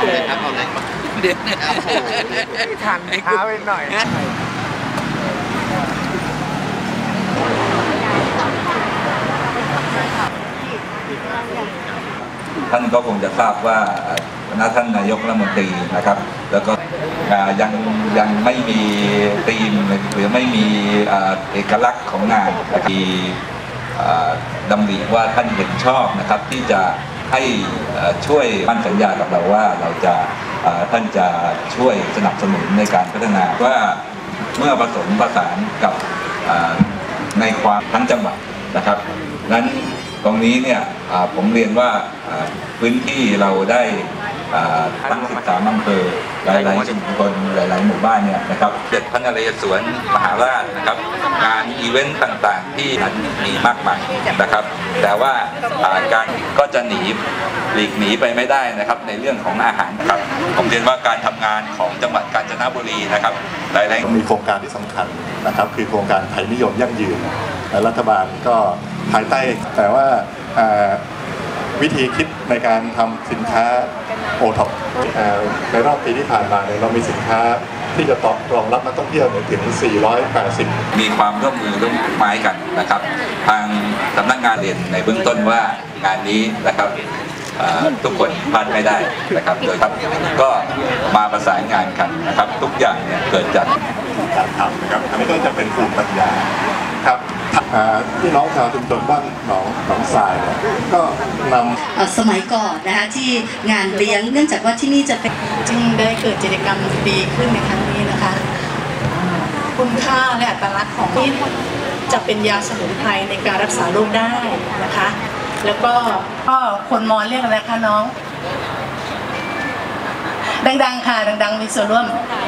เลยครับเอาเลยเดี๋ยวทันช้าไปหน่อยท่านก็คงจะทราบว่าท่านนายกรัฐมนตรีนะครับแล้วก็ยังไม่มีธีมหรือไม่มีเอกลักษณ์ของงานที่ดำริว่าท่านเห็นชอบนะครับที่จะให้ช่วยมั่นสัญญากับเราว่าเราจะท่านจะช่วยสนับสนุนในการพัฒนาว่าเมื่อผสมผสานกับในความทั้งจังหวัดนะครับนั้นตรงนี้เนี่ยผมเรียนว่าพื้นที่เราได้ทั้ง13อำเภอหลายๆชุมชนหลายๆหมู่บ้านเนี่ยนะครับเด็ดพระนเรศวรมหาราชนะครับงานอีเวนต์ต่างๆที่มีมากมายนะครับแต่ว่าการก็จะหลีกหนีไปไม่ได้นะครับในเรื่องของอาหารครับผมเรียนว่าการทำงานของจังหวัดกาญจนบุรีนะครับหลายๆมีโครงการที่สำคัญนะครับคือโครงการไทยนิยมยั่งยืนรัฐบาลก็ภายใต้แต่ว่าวิธีคิดในการทำสินค้าโอท็อปในรอบปีที่ผ่านมาเนี่ยเรามีสินค้าที่จะรองรับนักท่องเที่ยวถึง480 มีความร่วมมือร่วมไม้กันนะครับทางสำนักงานเรียนในเบื้องต้นว่างานนี้นะครับทุกคนพลาดไม่ได้นะครับโดยครับก็มาประสานงานกันนะครับทุกอย่างเนี่ยเกิดจากการทำนะครับอันนี้ก็จะเป็นภูมิปัญญาครับพี่น้องชาวชุมชนบ้านหนองทรายเนี่ยก็นำสมัยก่อนนะคะที่งานเลี้ยงเนื่องจากว่าที่นี่จะเป็นจึงได้เกิดกิจกรรมดีขึ้นในครั้งนี้นะคะคุณค่าและอัตลักษณ์ของนี่จะเป็นยาสมุนไพรในการรักษาโรคได้นะคะแล้วก็คนมอญเรียกอะไรคะน้องดังๆค่ะดังๆมีส่วนร่วม